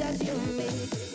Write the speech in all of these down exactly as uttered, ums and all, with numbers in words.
just you and me.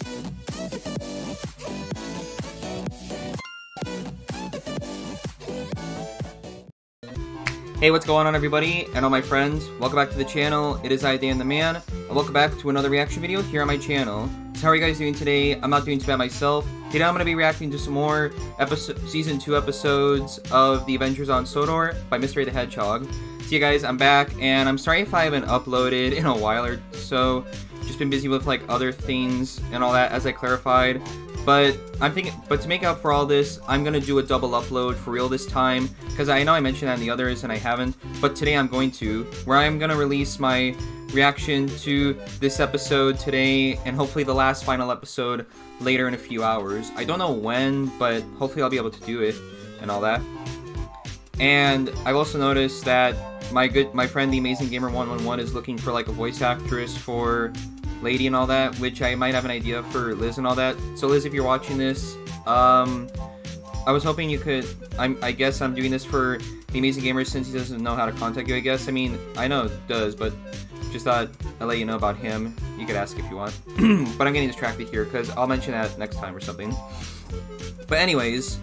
Hey, what's going on, everybody, and all my friends? Welcome back to the channel. It is I, Dan the Man, and welcome back to another reaction video here on my channel. So how are you guys doing today? I'm not doing too bad myself. Today I'm going to be reacting to some more episode, season two episodes of The Adventures on Sodor by Mystery the Hedgehog. So you guys, I'm back, and I'm sorry if I haven't uploaded in a while or so. Just been busy with like other things and all that, as I clarified. But I'm thinking, but to make up for all this, I'm gonna do a double upload for real this time, because I know I mentioned that in the others and I haven't. But today I'm going to, where I'm gonna release my reaction to this episode today, and hopefully the last final episode later in a few hours. I don't know when, but hopefully I'll be able to do it and all that. And I've also noticed that my good, my friend the Amazing Gamer one one one is looking for like a voice actress for Lady and all that, which I might have an idea for Liz and all that. So Liz, if you're watching this, um, I was hoping you could, I'm, I guess I'm doing this for the Amazing Gamer since he doesn't know how to contact you, I guess. I mean, I know it does, but just thought I'd let you know about him. You could ask if you want. But I'm getting distracted here, because I'll mention that next time or something. But anyways,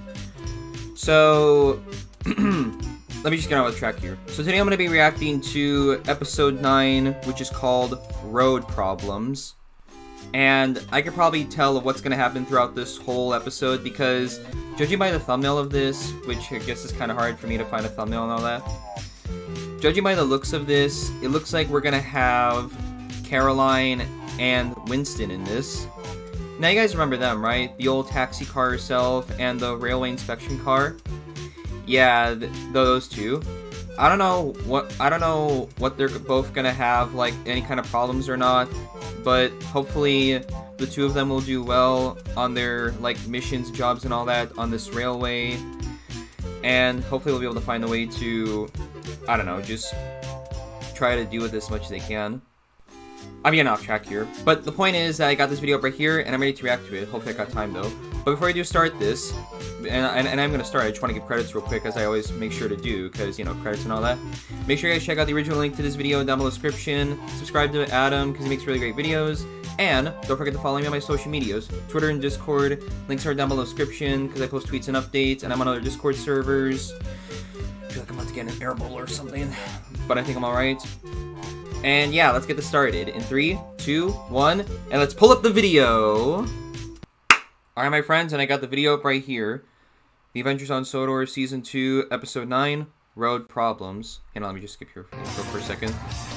so let me just get on with track here. So today I'm going to be reacting to episode nine, which is called Road Problems. And I could probably tell of what's going to happen throughout this whole episode, because judging by the thumbnail of this, which I guess is kind of hard for me to find a thumbnail and all that, judging by the looks of this, it looks like we're going to have Caroline and Winston in this. Now you guys remember them, right? The old taxi car herself and the railway inspection car. Yeah, th those two. I don't know what I don't know what they're both gonna have, like any kind of problems or not, but hopefully the two of them will do well on their like missions, jobs, and all that on this railway, and hopefully we'll be able to find a way to, I don't know, just try to do with this as much as they can. I'm getting off track here, but the point is that I got this video up right here, and I'm ready to react to it. Hopefully I got time though. But before I do start this, and, and, and I'm going to start, I just want to give credits real quick, as I always make sure to do, because, you know, credits and all that. Make sure you guys check out the original link to this video down below the description. Subscribe to Adam, because he makes really great videos. And don't forget to follow me on my social medias, Twitter and Discord. Links are down below the description, because I post tweets and updates, and I'm on other Discord servers. I feel like I'm about to get an air bowl or something, but I think I'm alright. And yeah, let's get this started. In three, two, one, and let's pull up the video. Alright, my friends, and I got the video up right here. The Adventures on Sodor, Season two, Episode nine, Road Problems. Hang on, let me just skip here for, for a second.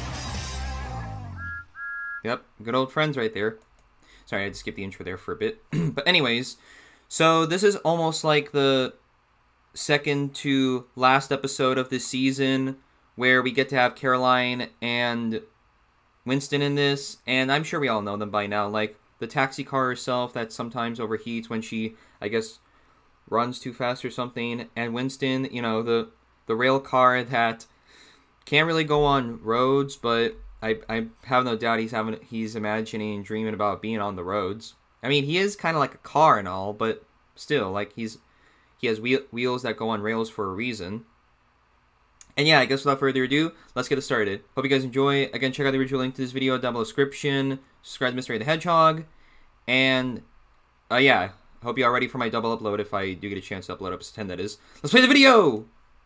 Yep, good old friends right there. Sorry, I had to skip the intro there for a bit. But anyways, so this is almost like the second to last episode of this season, where we get to have Caroline and Winston in this, and I'm sure we all know them by now, like the taxi car herself that sometimes overheats when she, I guess, runs too fast or something, and Winston, you know, the the rail car that can't really go on roads, but I, I have no doubt he's having he's imagining and dreaming about being on the roads. I mean, he is kind of like a car and all, but still, like, he's he has wheel, wheels that go on rails for a reason. And yeah, I guess without further ado, let's get it started. Hope you guys enjoy. Again, check out the original link to this video down below the description. Subscribe to Mystery the Hedgehog. And, uh, yeah, hope you are ready for my double upload if I do get a chance to upload episode ten, that is. Let's play the video!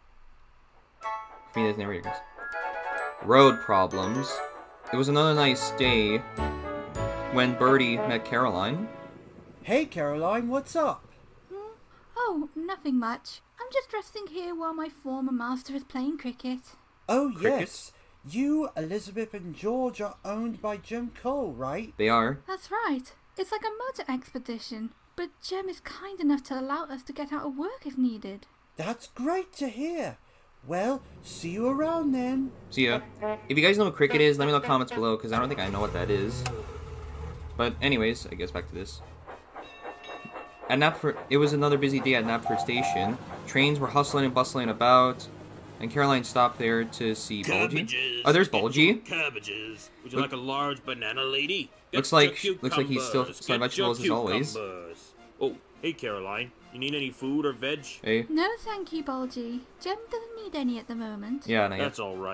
I mean, there's narrator, guys. Road Problems. It was another nice day when Birdie met Caroline. Hey, Caroline, what's up? Hmm? Oh, nothing much. I'm just resting here while my former master is playing cricket. Oh, Cricket? yes. You, Elizabeth, and George are owned by Jim Cole, right? They are. That's right. It's like a motor expedition, but Jem is kind enough to allow us to get out of work if needed. That's great to hear. Well, see you around then. See ya. If you guys know what cricket is, let me know in the comments below, because I don't think I know what that is. But anyways, I guess back to this. At Knapford, it was another busy day at Knapford Station. Trains were hustling and bustling about, and Caroline stopped there to see Bulgy. Oh, there's Bulgy. Cabbages. Would you Look, like a large banana, lady? Get looks like looks like he's still selling vegetables as always. Oh, hey Caroline, you need any food or veg? Hey. No, thank you, Bulgy. Jem doesn't need any at the moment. Yeah, no, that's all right.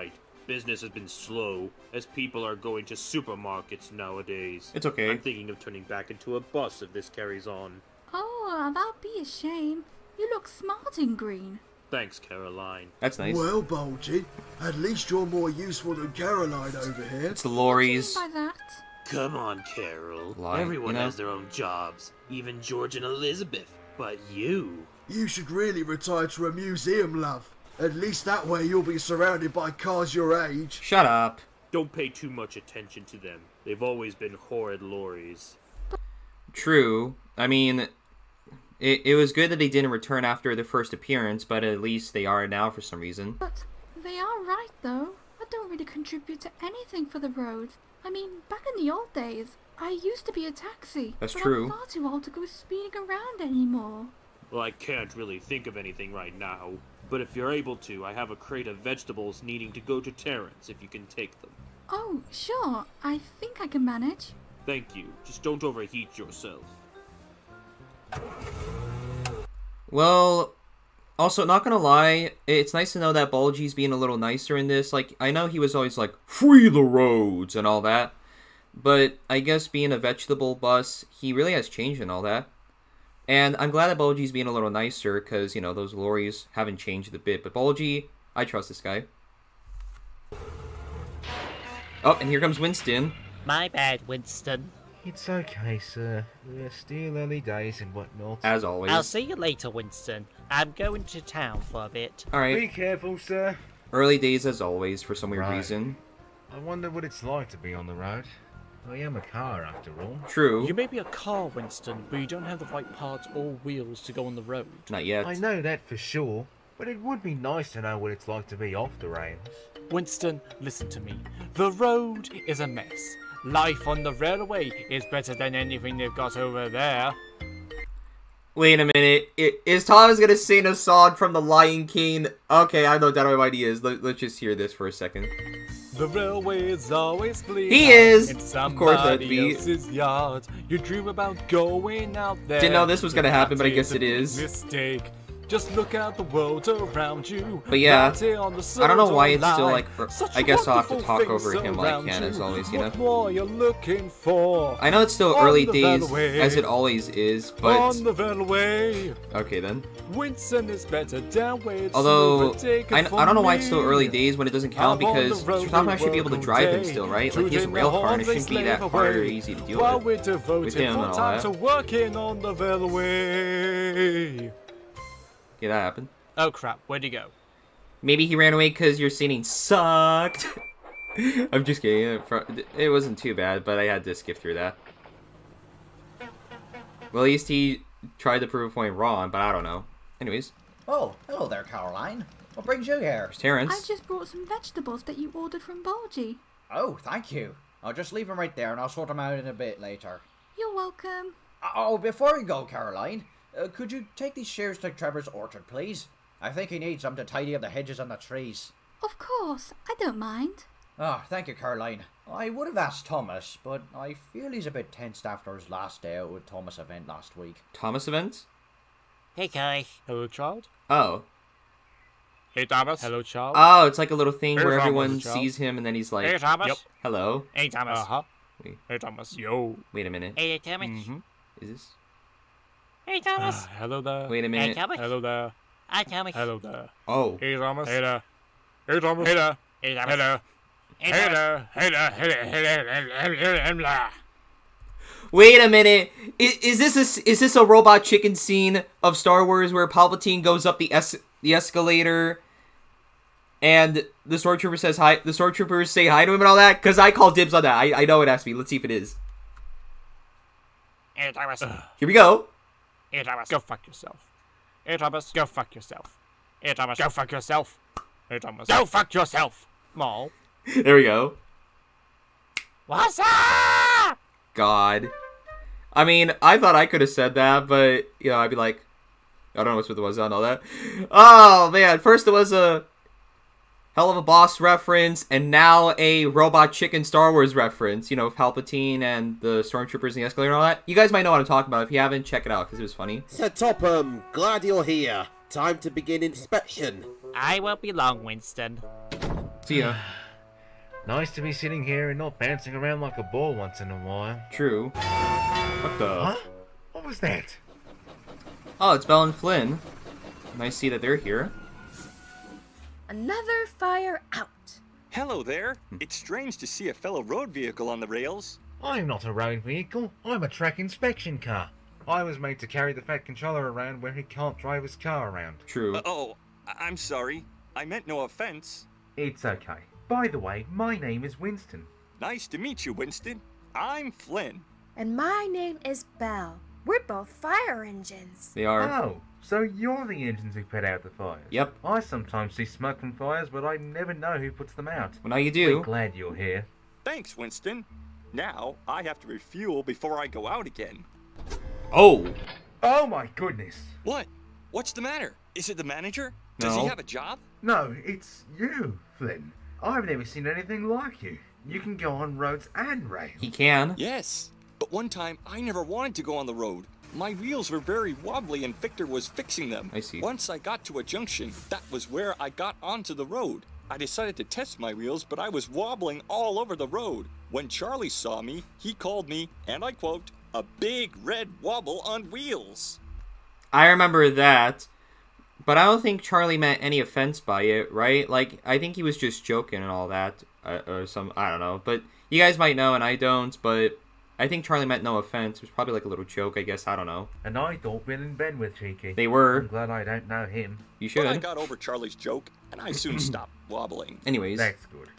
business has been slow, as people are going to supermarkets nowadays. It's okay. I'm thinking of turning back into a bus if this carries on. Oh, that'd be a shame. You look smart in green. Thanks, Caroline. That's nice. Well, Bulgy, at least you're more useful than Caroline over here. It's the lorries. By that. Come on, Carol. Lie, Everyone you know? has their own jobs, even George and Elizabeth. But you... You should really retire to a museum, love. At least that way you'll be surrounded by cars your age. Shut up. Don't pay too much attention to them. They've always been horrid lorries. True. I mean, it, it was good that they didn't return after the first appearance, but at least they are now for some reason. But they are right, though. I don't really contribute to anything for the roads. I mean, back in the old days, I used to be a taxi. That's but true. I'm far too old to go speeding around anymore. Well, I can't really think of anything right now. But if you're able to, I have a crate of vegetables needing to go to Terrence if you can take them. Oh, sure. I think I can manage. Thank you. Just don't overheat yourself. Well, also, not gonna lie, it's nice to know that Bulgy's being a little nicer in this. Like, I know he was always like, free the roads and all that. But I guess being a vegetable bus, he really has changed and all that. And I'm glad that Bulgy's being a little nicer, because, you know, those lorries haven't changed a bit. But Bulgy, I trust this guy. Oh, and here comes Winston. My bad, Winston. It's okay, sir. We're still early days and whatnot. As always. I'll see you later, Winston. I'm going to town for a bit. Alright. Be careful, sir. Early days as always, for some weird Right. reason. I wonder what it's like to be on the road. I am a car, after all. True. You may be a car, Winston, but you don't have the right parts or wheels to go on the road. Not yet. I know that for sure, but it would be nice to know what it's like to be off the rails. Winston, listen to me. The road is a mess. Life on the railway is better than anything they've got over there. Wait a minute. I- Is Thomas gonna sing a song from The Lion King? Okay, I know that what he is. Let- let's just hear this for a second. The railway is always bleeding. He is! In Of course that'd somebody be. else's yard. You dream about going out there. Didn't know this was gonna but happen, but I that guess a it is. Mistake. Just look at the world around you. But yeah, Right here on the I don't know why silver it's still line. like. er, Such I guess I'll have to wonderful talk over things him like around Ken as you. always, you know. What more you're looking for? I know it's still On early the days, railway. as it always is, but On the railway. okay then. Winston is better down where it's Although smoother. Take it I, I don't know why it's still from early me. days when it doesn't count, I'm on the because road Thomas should be to able to work drive all him day. still, right? Like he has a Today rail my car and it holiday shouldn't be that slave hard or away. easy to deal While with. we're devoted with him full and all time that. to working on the railway. Yeah, that happened. Oh crap, where'd he go? Maybe he ran away because your singing sucked. I'm just kidding. It wasn't too bad, but I had to skip through that. Well, at least he tried to prove a point wrong, but I don't know. Anyways, Oh, hello there, Caroline. What brings you here? there's Terrence. I just brought some vegetables that you ordered from Bulgy. Oh, thank you. I'll just leave them right there and I'll sort them out in a bit later. You're welcome. Oh, before you go, Caroline, uh, could you take these shears to Trevor's orchard, please? I think he needs them to tidy up the hedges and the trees. Of course, I don't mind. Ah, thank you, Caroline. I would have asked Thomas, but I feel he's a bit tensed after his last day out with Thomas event last week. Thomas events? Hey, guys. Hello, child. Oh. Hey, Thomas. Hello, child. Oh, it's like a little thing Hey, where Thomas, everyone child. sees him and then he's like, Hey, Thomas. Yep. hello. Hey, Thomas. Uh-huh. Wait. Hey, Thomas. Yo. Wait a minute. Hey, Thomas. Mm-hmm. Is this? Hey, Thomas. Uh, hello there. Wait a Hey, minute. Thomas. Hello there. Hi, Thomas. Hello there. Oh. Hey, Thomas. Hey there. Hey, Thomas. Hey there. Hey, Thomas. Hey there. Hey, Hey Thomas. there. Hey there. Hey there. Hey there. Hey there. Hey there. Wait a minute. Is, is this a, is this a robot chicken scene of Star Wars where Palpatine goes up the es the escalator and the stormtrooper says hi? The stormtroopers say hi to him and all that? Because I call dibs on that. I, I know it has to be. Let's see if it is. Hey, Thomas. Here we go. Hey, Thomas. Go fuck yourself. Hey, Thomas. Go fuck yourself. Hey, Thomas. Go fuck yourself. Hey, Thomas. Go fuck yourself. Mall. There we go. What's up? God. I mean, I thought I could have said that, but, you know, I'd be like, I don't know what's with the was on all that. Oh, man. First it was a Hell of a Boss reference, and now a Robot Chicken Star Wars reference. You know, Palpatine and the Stormtroopers and the escalator and all that. You guys might know what I'm talking about. If you haven't, check it out, because it was funny. Sir Topham, glad you're here. Time to begin inspection. I won't be long, Winston. See ya. Nice to be sitting here and not bouncing around like a ball once in a while. True. What the? Huh? What was that? Oh, it's Belle and Flynn. Nice to see that they're here. Another fire out. Hello there. It's strange to see a fellow road vehicle on the rails. I'm not a road vehicle. I'm a track inspection car. I was made to carry the Fat Controller around where he can't drive his car around. True. Uh, oh, I- I'm sorry. I meant no offense. It's okay. By the way, my name is Winston. Nice to meet you, Winston. I'm Flynn. And my name is Belle. We're both fire engines. They are. Oh, so you're the engines who put out the fires? Yep. I sometimes see smoke from fires, but I never know who puts them out. Well, now you do. We're glad you're here. Thanks, Winston. Now, I have to refuel before I go out again. Oh! Oh my goodness! What? What's the matter? Is it the manager? Does No. he have a job? No, it's you, Flynn. I've never seen anything like you. You can go on roads and rails. He can. Yes. But one time, I never wanted to go on the road. My wheels were very wobbly and Victor was fixing them. I see. Once I got to a junction, that was where I got onto the road. I decided to test my wheels, but I was wobbling all over the road. When Charlie saw me, he called me, and I quote, a big red wobble on wheels. I remember that. But I don't think Charlie meant any offense by it, right? Like, I think he was just joking and all that. Uh, or some, I don't know. But you guys might know and I don't, but I think Charlie meant no offense. It was probably like a little joke, I guess. I don't know. And I thought Bill and Ben were cheeky. They were. I'm glad I don't know him. You should. But I got over Charlie's joke, and I soon stopped wobbling. Anyways. That's good.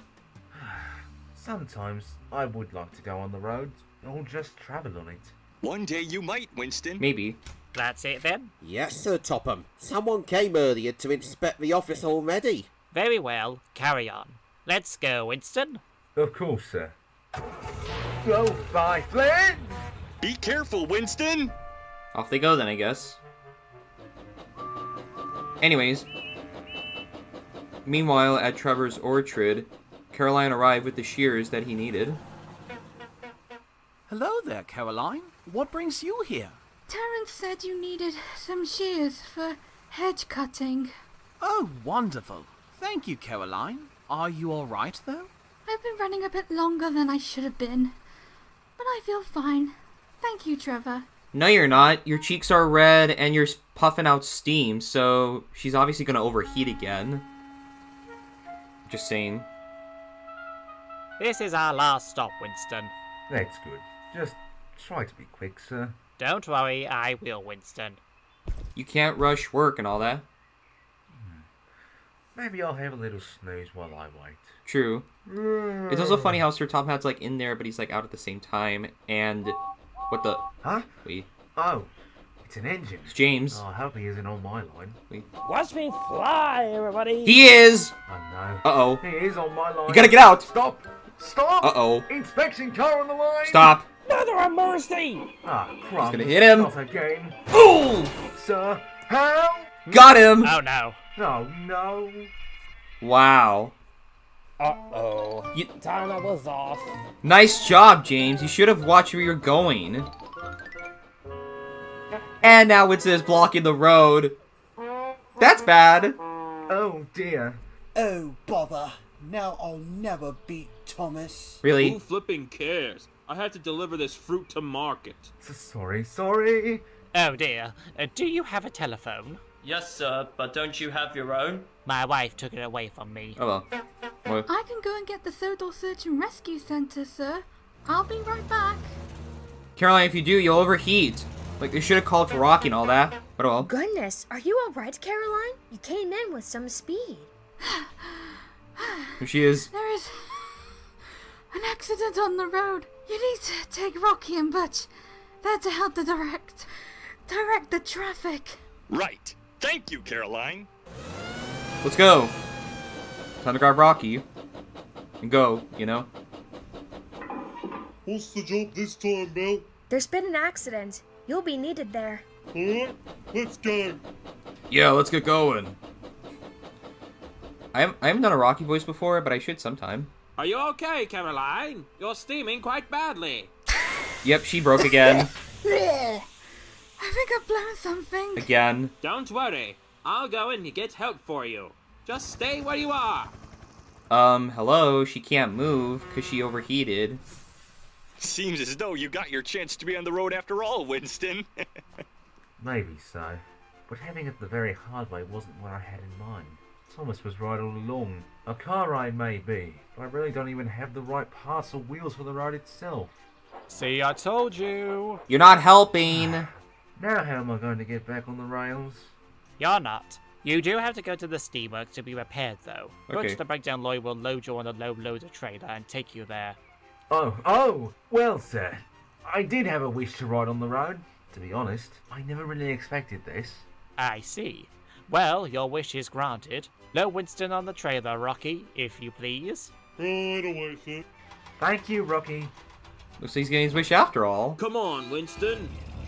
Sometimes I would like to go on the road, or just travel on it. One day you might, Winston. Maybe. That's it then? Yes, Sir Topham. Someone came earlier to inspect the office already. Very well, carry on. Let's go, Winston. Of course, sir. Go by, Flynn! Be careful, Winston! Off they go then, I guess. Anyways. Meanwhile, at Trevor's orchard, Caroline arrived with the shears that he needed. Hello there, Caroline. What brings you here? Terence said you needed some shears for hedge cutting. Oh, wonderful. Thank you, Caroline. Are you all right, though? I've been running a bit longer than I should have been. But I feel fine. Thank you, Trevor. No, you're not. Your cheeks are red and you're puffing out steam, so she's obviously going to overheat again. Just saying. This is our last stop, Winston. That's good. Just try to be quick, sir. Don't worry, I will, Winston. You can't rush work and all that. Maybe I'll have a little snooze while I wait. True. It's also funny how Sir Topham like in there, but he's like out at the same time. And what the? Huh? Wait. Oh, it's an engine. It's James. Oh, I hope he isn't on my line. Wait. Watch me fly, everybody. He is. I know. Uh oh. He is on my line. You gotta get out. Stop. Stop. Uh oh. Inspection car on the line. Stop. Mother of mercy. Ah, crumbs. He's gonna hit him. Not again. Ooh. Sir, help. Got him. Oh no. Oh no. Wow. Uh-oh. You... Timer was off. Nice job, James. You should have watched where you're going. And now it's this blocking the road. That's bad. Oh dear. Oh bother. Now I'll never beat Thomas. Really? Who flipping cares? I had to deliver this fruit to market. So sorry, sorry. Oh dear. Uh, do you have a telephone? Yes, sir, but don't you have your own? My wife took it away from me. Oh well. What? I can go and get the Sodor Search and Rescue Center, sir. I'll be right back. Caroline, if you do, you'll overheat. Like, they should have called for Rocky and all that. But oh well. Goodness, are you alright, Caroline? You came in with some speed. Here she is. There is an accident on the road. You need to take Rocky and Butch. They're to help the direct, direct the traffic. Right. Thank you, Caroline. Let's go. Time to grab Rocky. And go, you know? What's the job this time, Belle? There's been an accident. You'll be needed there. Alright, let's go. Yeah, let's get going. I haven't, I haven't done a Rocky voice before, but I should sometime. Are you okay, Caroline? You're steaming quite badly. Yep, she broke again. I think I've blown something. Again. Don't worry. I'll go and get help for you. Just stay where you are. Um, hello? She can't move because she overheated. Seems as though you got your chance to be on the road after all, Winston. Maybe so. But having it the very hard way wasn't what I had in mind. Thomas was right all along. A car ride may be, but I really don't even have the right parts or wheels for the ride itself. See, I told you. You're not helping. Now how am I going to get back on the rails? You're not. You do have to go to the steamworks to be repaired, though. Okay. Which the breakdown lorry will load you on a low-loader trailer and take you there. Oh, oh! Well, sir, I did have a wish to ride on the road. To be honest, I never really expected this. I see. Well, your wish is granted. Load Winston on the trailer, Rocky, if you please. Right away, sir. Thank you, Rocky. Looks like he's getting his wish after all. Come on, Winston.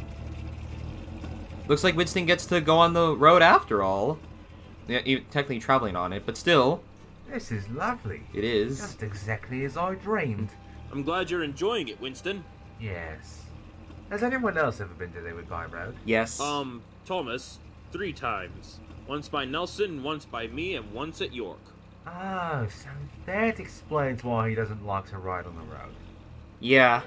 Looks like Winston gets to go on the road after all. Yeah, even technically traveling on it, but still. This is lovely. It is. Just exactly as I dreamed. I'm glad you're enjoying it, Winston. Yes. Has anyone else ever been delivered by road? Yes. Um, Thomas, three times. Once by Nelson, once by me, and once at York. Oh, so that explains why he doesn't like to ride on the road. Yeah.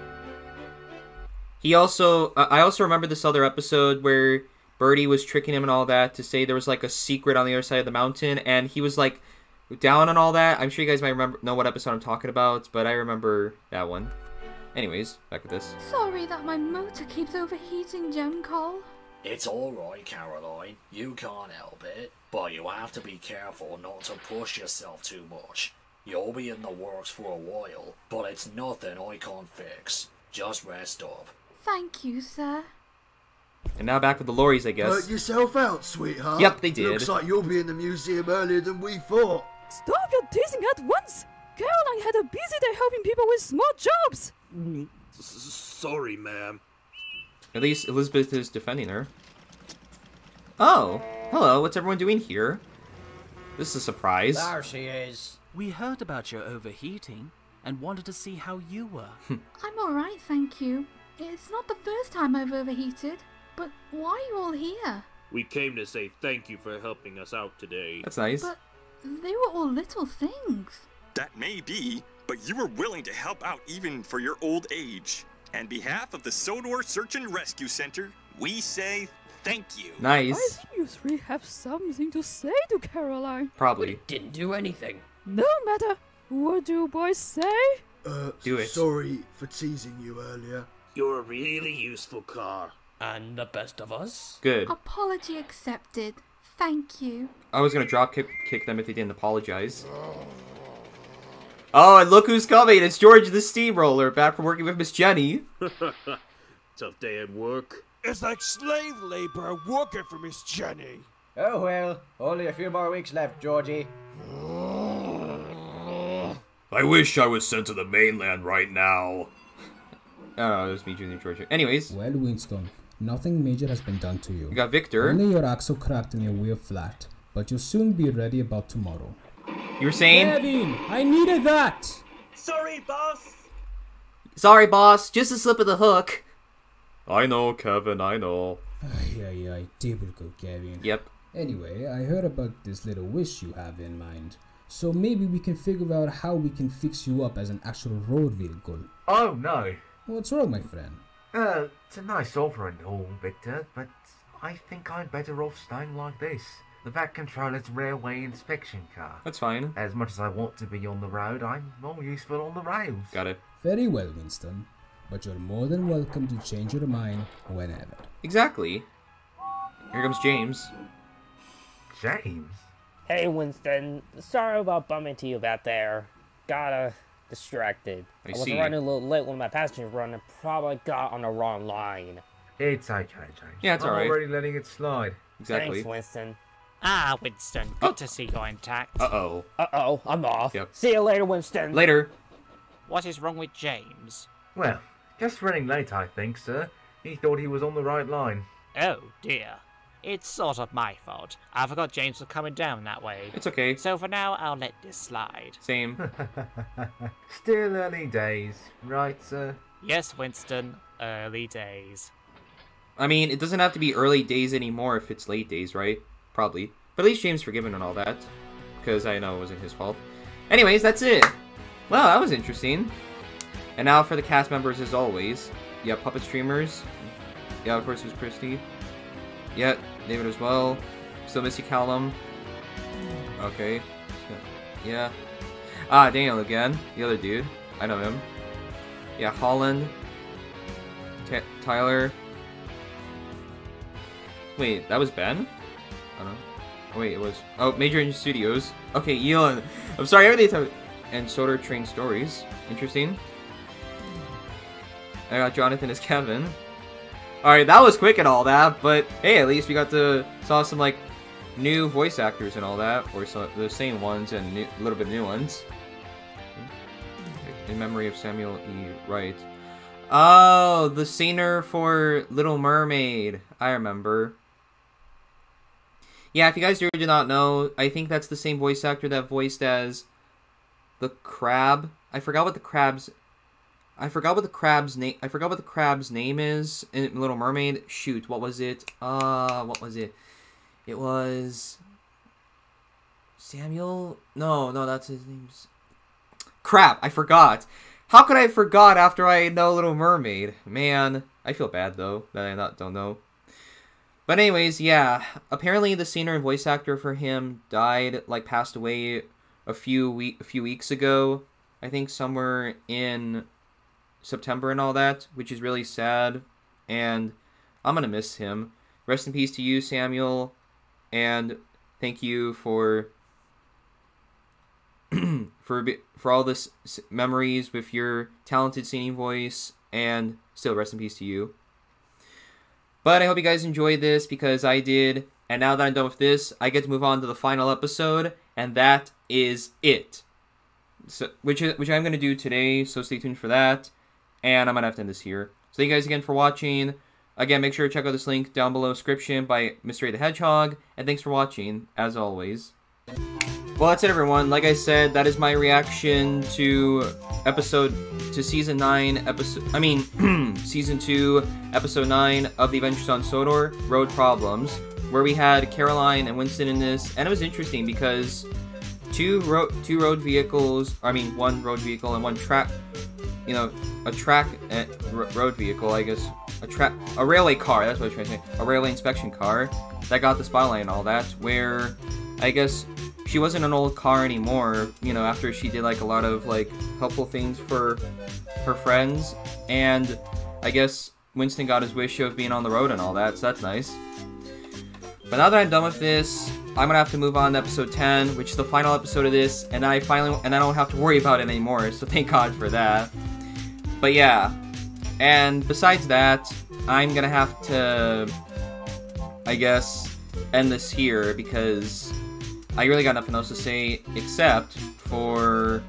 He also, uh, I also remember this other episode where Birdie was tricking him and all that to say there was like a secret on the other side of the mountain, and he was like down on all that. I'm sure you guys might remember know what episode I'm talking about, but I remember that one. Anyways, back with this. Sorry that my motor keeps overheating, Jim Cole. It's alright, Caroline. You can't help it. But you have to be careful not to push yourself too much. You'll be in the works for a while, but it's nothing I can't fix. Just rest up. Thank you, sir. And now back with the lorries, I guess. Hurt yourself out, sweetheart. Yep, they did. Looks like you'll be in the museum earlier than we thought. Stop your teasing at once! Caroline had a busy day helping people with small jobs! Sorry, ma'am. At least Elizabeth is defending her. Oh, hello, what's everyone doing here? This is a surprise. There she is. We heard about your overheating and wanted to see how you were. I'm alright, thank you. It's not the first time I've overheated, but why are you all here? We came to say thank you for helping us out today. That's nice. But they were all little things. That may be, but you were willing to help out even for your old age. On behalf of the Sodor Search and Rescue Center, we say thank you. Nice. I think you three have something to say to Caroline. Probably. Didn't do anything. No matter. What do you boys say? Uh, Do it. Sorry for teasing you earlier. You're a really useful car. And the best of us? Good. Apology accepted. Thank you. I was gonna drop kick, kick them if they didn't apologize. Oh, and look who's coming! It's George the Steamroller, back from working with Miss Jenny. Tough day at work. It's like slave labor working for Miss Jenny. Oh well, only a few more weeks left, Georgie. I wish I was sent to the mainland right now. Oh, it was me, Junior Georgia. Anyways. Well, Winston, nothing major has been done to you. We got Victor. Only your axle cracked and your wheel flat, but you'll soon be ready about tomorrow. You were saying? Kevin, I needed that! Sorry, boss. Sorry, boss. Just a slip of the hook. I know, Kevin, I know. Ay, ay, ay, typical Kevin. Yep. Anyway, I heard about this little wish you have in mind. So maybe we can figure out how we can fix you up as an actual road vehicle. Oh, no. What's wrong, my friend? Uh, it's a nice offer and all, Victor, but I think I'm better off staying like this. The V A C Controller's railway inspection car. That's fine. As much as I want to be on the road, I'm more useful on the rails. Got it. Very well, Winston. But you're more than welcome to change your mind whenever. Exactly. Here comes James. James? Hey, Winston. Sorry about bumping into you back there. Got uh, distracted. I I was see. running a little late when my passengers run and probably got on the wrong line. It's okay, James. Yeah, it's I'm alright. already letting it slide. Exactly. Thanks, Winston. Ah, Winston. Good to see you're intact. Uh-oh. Uh-oh, I'm off. Yep. See you later, Winston. Later. What is wrong with James? Well, just running late, I think, sir. He thought he was on the right line. Oh, dear. It's sort of my fault. I forgot James was coming down that way. It's okay. So for now, I'll let this slide. Same. Still early days, right, sir? Yes, Winston. Early days. I mean, it doesn't have to be early days anymore if it's late days, right? Probably. But at least James forgiven and all that. Because I know it wasn't his fault. Anyways, that's it. Well, that was interesting. And now for the cast members, as always. Yeah, puppet streamers. Yeah, of course, it was Christy. Yeah, David as well. Still Missy Callum. Okay. Yeah. Ah, Daniel again. The other dude. I know him. Yeah, Holland. T Tyler. Wait, that was Ben? I don't know. Oh, wait, it was... Oh, Major Engine Studios. Okay, Elon. I'm sorry, everything... And Soder Train Stories. Interesting. I got Jonathan as Kevin. Alright, that was quick and all that, but hey, at least we got to saw some, like, new voice actors and all that. Or some, the same ones and a little bit new ones. In memory of Samuel E. Wright. Oh, the singer for Little Mermaid. I remember. Yeah, if you guys do not know, I think that's the same voice actor that voiced as the crab. I forgot what the crab's... I forgot what the crab's name... I forgot what the crab's name is in Little Mermaid. Shoot, what was it? Uh, what was it? It was... Samuel? No, no, that's his name. Crap, I forgot. How could I have forgot after I know Little Mermaid? Man, I feel bad, though, that I not don't know. But anyways, yeah. Apparently the singer and voice actor for him died, like, passed away a few, week, a few weeks ago. I think somewhere in September and all that, which is really sad. And I'm gonna miss him. Rest in peace to you, Samuel. And thank you for... for for all this memories with your talented singing voice, and still rest in peace to you. But I hope you guys enjoyed this, because I did, and now that I'm done with this, I get to move on to the final episode, and that is it. So, which which I'm gonna do today, so stay tuned for that, and I'm gonna have to end this here. So thank you guys again for watching. Again, make sure to check out this link down below description by Mister A the Hedgehog, and thanks for watching, as always. Well, that's it, everyone. Like I said, that is my reaction to episode, to season nine, episode, I mean, season two, episode nine of The Adventures on Sodor, Road Problems, where we had Caroline and Winston in this, and it was interesting because two road, two road vehicles, I mean, one road vehicle and one track, you know, a track uh, road vehicle, I guess, a track, a railway car, that's what I was trying to say, a railway inspection car that got the spotlight and all that, where, I guess, she wasn't an old car anymore, you know, after she did, like, a lot of, like, helpful things for her friends, and I guess Winston got his wish of being on the road and all that, so that's nice. But now that I'm done with this, I'm gonna have to move on to episode ten, which is the final episode of this, and I finally, and I don't have to worry about it anymore, so thank God for that. But yeah, and besides that, I'm gonna have to, I guess, end this here, because I really got nothing else to say, except for,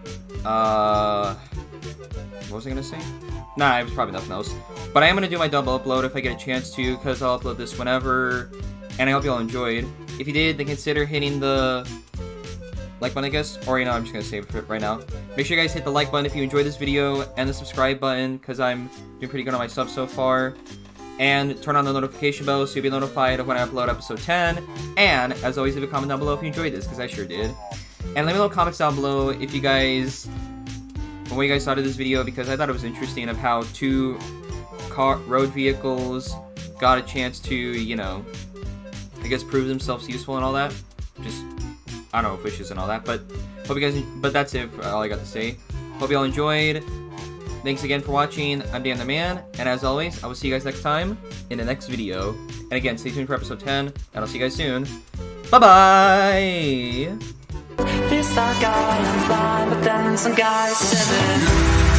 uh, what was I gonna say? Nah, it was probably nothing else. But I am gonna do my double upload if I get a chance to, because I'll upload this whenever, and I hope you all enjoyed. If you did, then consider hitting the like button, I guess, or, you know, I'm just gonna save it right now. Make sure you guys hit the like button if you enjoyed this video, and the subscribe button, because I'm doing pretty good on my subs so far. And turn on the notification bell so you'll be notified of when I upload episode ten. And, as always, leave a comment down below if you enjoyed this, because I sure did. And leave me little comments down below if you guys, what you guys thought of this video, because I thought it was interesting of how two car road vehicles got a chance to, you know, I guess prove themselves useful and all that. Just, I don't know, wishes and all that, but hope you guys, but that's it for all I got to say. Hope you all enjoyed. Thanks again for watching. I'm Dan the Man, and as always, I will see you guys next time in the next video. And again, stay tuned for episode ten, and I'll see you guys soon. Bye-bye! This guy, I'm blind, but then some guy seven.